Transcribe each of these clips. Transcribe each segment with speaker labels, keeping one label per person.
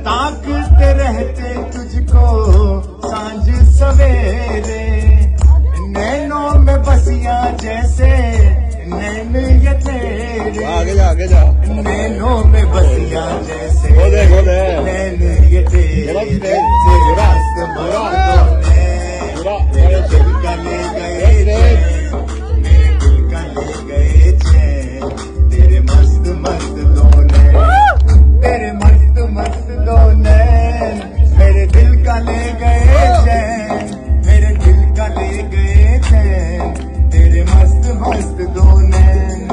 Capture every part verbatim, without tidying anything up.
Speaker 1: ताकते रहते तुझको सांझ सवेरे, नैनों में बसिया जैसे नैन ये तेरे,
Speaker 2: आगे जा आगे जा,
Speaker 1: नैनों में बसिया जैसे
Speaker 2: गोदे गोदे
Speaker 1: नैन ये तेरे, तेरे रास्ते मुरादों ने मेरे दिल का ले गए चैन, मेरे दिल का ले गए चैन, तेरे मस्त मस्त दो नैन, तेरे मस्त मस्त दो नैन, मेरे दिल का ले गए चैन, मेरे दिल का ले गए चैन, तेरे मस्त मस्त दो नैन।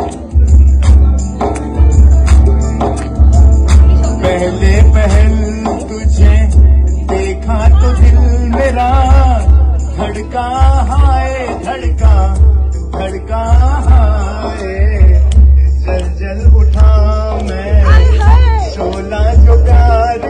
Speaker 1: पहले पहल तुझे देखा तो दिल मेरा धड़का हाय, धड़का धड़का हाय, जल जल उठा मैं शोला जो प्यार